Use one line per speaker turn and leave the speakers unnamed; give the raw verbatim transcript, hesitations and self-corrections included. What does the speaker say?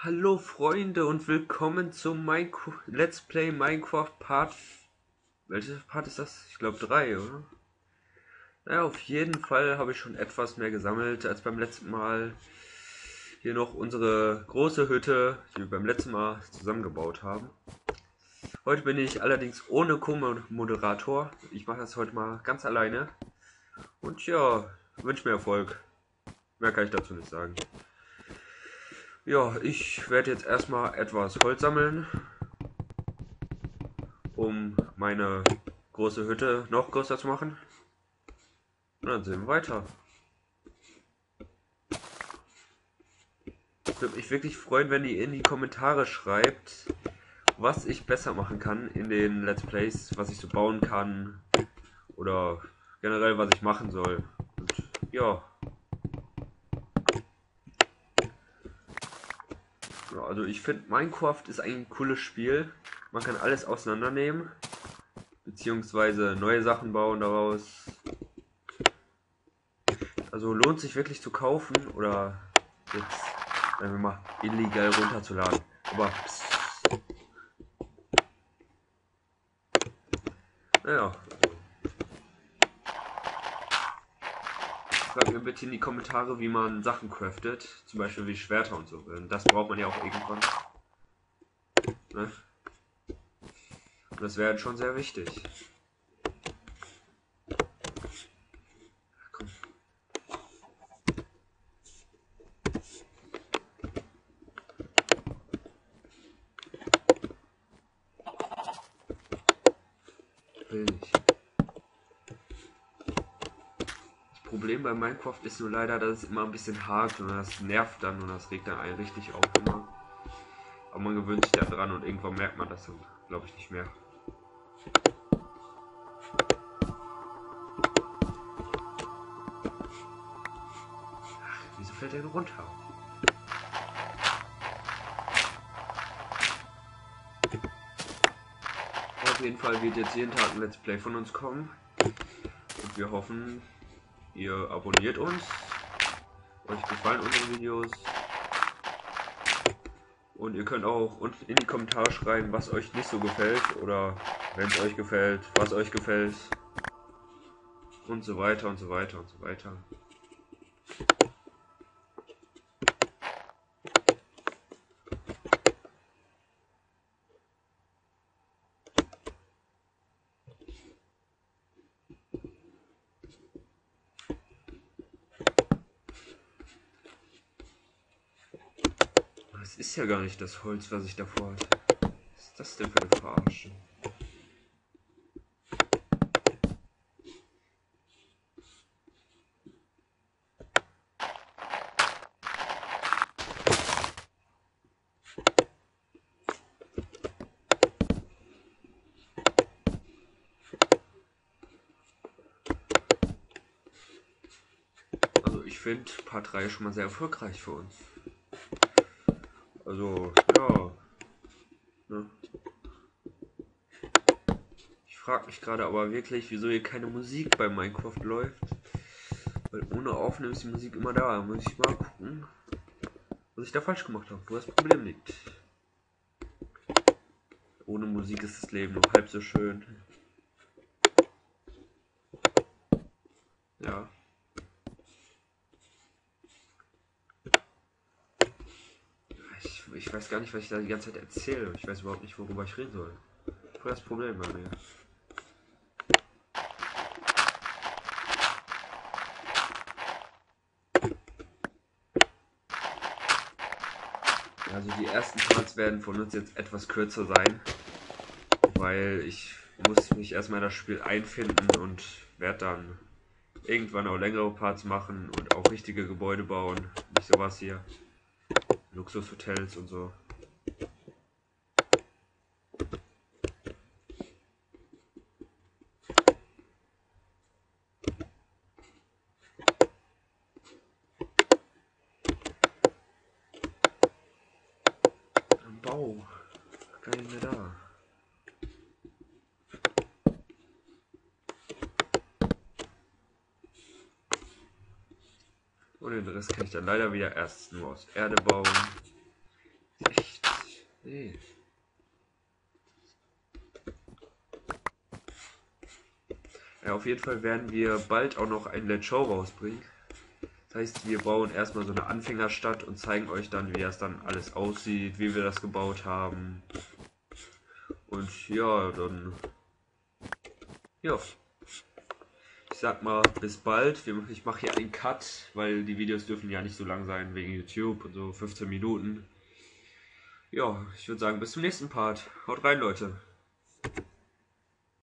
Hallo Freunde und willkommen zum Minecraft Let's Play Minecraft Part. Welches Part ist das? Ich glaube drei, oder? Naja, auf jeden Fall habe ich schon etwas mehr gesammelt als beim letzten Mal. Hier noch unsere große Hütte, die wir beim letzten Mal zusammengebaut haben. Heute bin ich allerdings ohne Co-Moderator. Ich mache das heute mal ganz alleine. Und ja, wünsche mir Erfolg. Mehr kann ich dazu nicht sagen. Ja, ich werde jetzt erstmal etwas Holz sammeln, um meine große Hütte noch größer zu machen. Und dann sehen wir weiter. Ich würde mich wirklich freuen, wenn ihr in die Kommentare schreibt, was ich besser machen kann in den Let's Plays, was ich so bauen kann oder generell was ich machen soll. Und ja. Ja, also ich finde Minecraft ist ein cooles Spiel. Man kann alles auseinandernehmen, beziehungsweise neue Sachen bauen daraus. Also lohnt sich wirklich zu kaufen oder jetzt, sagen wir mal, illegal runterzuladen. Aber pss. Naja. Schreibt mir bitte in die Kommentare, wie man Sachen craftet. Zum Beispiel wie Schwerter und so. Das braucht man ja auch irgendwann. Ne? Und das wäre schon sehr wichtig. Komm. Will nicht. Das Problem bei Minecraft ist nur leider, dass es immer ein bisschen hakt und das nervt dann und das regt dann einen richtig auf immer. Aber man gewöhnt sich da dran und irgendwann merkt man das dann, glaube ich, nicht mehr. Ach, wieso fällt der denn runter? Auf jeden Fall wird jetzt jeden Tag ein Let's Play von uns kommen. Und wir hoffen, ihr abonniert uns. Euch gefallen unsere Videos. Und ihr könnt auch unten in die Kommentare schreiben, was euch nicht so gefällt. Oder wenn es euch gefällt, was euch gefällt. Und so weiter und so weiter und so weiter. Das ist ja gar nicht das Holz, was ich davor hatte. Was ist das denn für eine Verarsche? Also ich finde Part drei schon mal sehr erfolgreich für uns. Also, ja. Ne? Ich frage mich gerade aber wirklich, wieso hier keine Musik bei Minecraft läuft. Weil ohne Aufnehmen ist die Musik immer da. Muss ich mal gucken, was ich da falsch gemacht habe, wo das Problem liegt. Ohne Musik ist das Leben nur halb so schön. Ja. Ich, ich weiß gar nicht, was ich da die ganze Zeit erzähle. Ich weiß überhaupt nicht, worüber ich reden soll. Voll das Problem bei mir. Also die ersten Parts werden von uns jetzt etwas kürzer sein, weil ich muss mich erstmal in das Spiel einfinden und werde dann irgendwann auch längere Parts machen und auch richtige Gebäude bauen, nicht sowas hier, Luxushotels und so. Ein Bau, gar nicht mehr da. Und den Rest kann ich dann leider wieder erst nur aus Erde bauen. Ja, auf jeden Fall werden wir bald auch noch ein Let's Show rausbringen. Das heißt, wir bauen erstmal so eine Anfängerstadt und zeigen euch dann, wie das dann alles aussieht, wie wir das gebaut haben. Und ja, dann... Ja. Ich sag mal, bis bald. Ich mache hier einen Cut, weil die Videos dürfen ja nicht so lang sein wegen YouTube und so fünfzehn Minuten. Ja, ich würde sagen, bis zum nächsten Part. Haut rein, Leute.